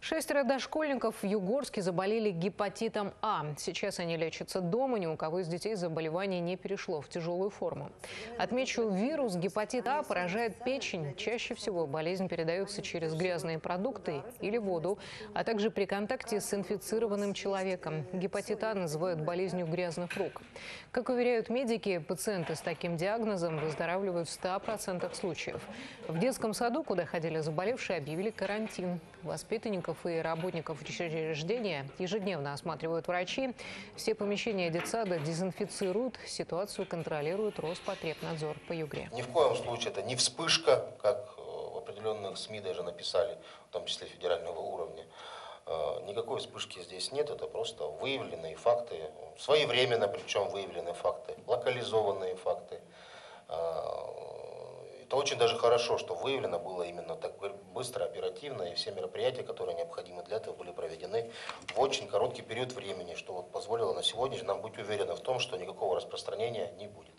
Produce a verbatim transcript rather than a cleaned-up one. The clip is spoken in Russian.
Шестеро дошкольников в Югорске заболели гепатитом А. Сейчас они лечатся дома, ни у кого из детей заболевание не перешло в тяжелую форму. Отмечу, вирус гепатита А поражает печень. Чаще всего болезнь передается через грязные продукты или воду, а также при контакте с инфицированным человеком. Гепатит А называют болезнью грязных рук. Как уверяют медики, пациенты с таким диагнозом выздоравливают в ста процентах случаев. В детском саду, куда ходили заболевшие, объявили карантин. Воспитанников и работников учреждения ежедневно осматривают врачи. Все помещения детсада дезинфицируют, ситуацию контролирует Роспотребнадзор по Югре. Ни в коем случае это не вспышка, как в определенных СМИ даже написали, в том числе федерального уровня. Никакой вспышки здесь нет, это просто выявленные факты, своевременно причем выявленные факты, локализованные факты. Это очень даже хорошо, что выявлено было именно так быстро, оперативно, и все мероприятия, которые необходимы для этого, были проведены в очень короткий период времени, что вот позволило на сегодня нам быть уверенным в том, что никакого распространения не будет.